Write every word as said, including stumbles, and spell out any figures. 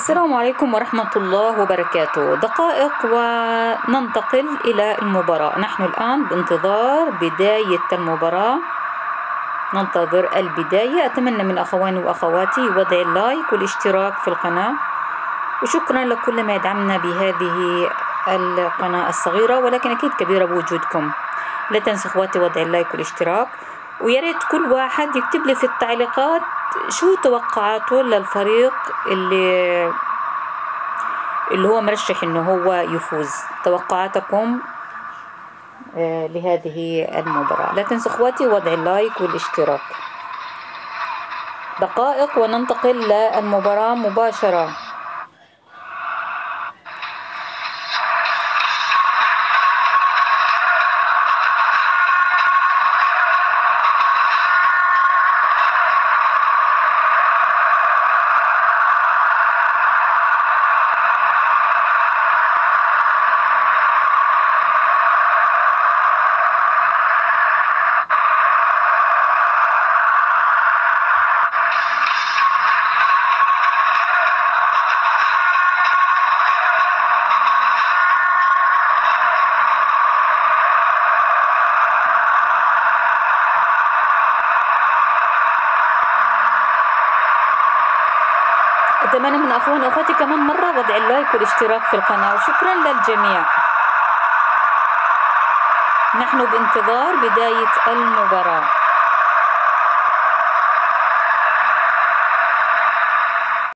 السلام عليكم ورحمة الله وبركاته. دقائق وننتقل إلى المباراة. نحن الآن بانتظار بداية المباراة، ننتظر البداية. أتمنى من أخواني وأخواتي وضع اللايك والاشتراك في القناة، وشكرا لكل ما يدعمنا بهذه القناة الصغيرة ولكن أكيد كبيرة بوجودكم. لا تنسوا أخواتي وضع اللايك والاشتراك، وياريت كل واحد يكتب لي في التعليقات شو توقعاته للفريق اللي اللي هو مرشح انه هو يفوز. توقعاتكم لهذه المباراة. لا تنسوا اخواتي وضع اللايك والاشتراك. دقائق وننتقل للمباراة مباشرة. أتمنى من أخواني وأخواتي كمان مرة وضع اللايك والاشتراك في القناة، وشكرا للجميع. نحن بانتظار بداية المباراة.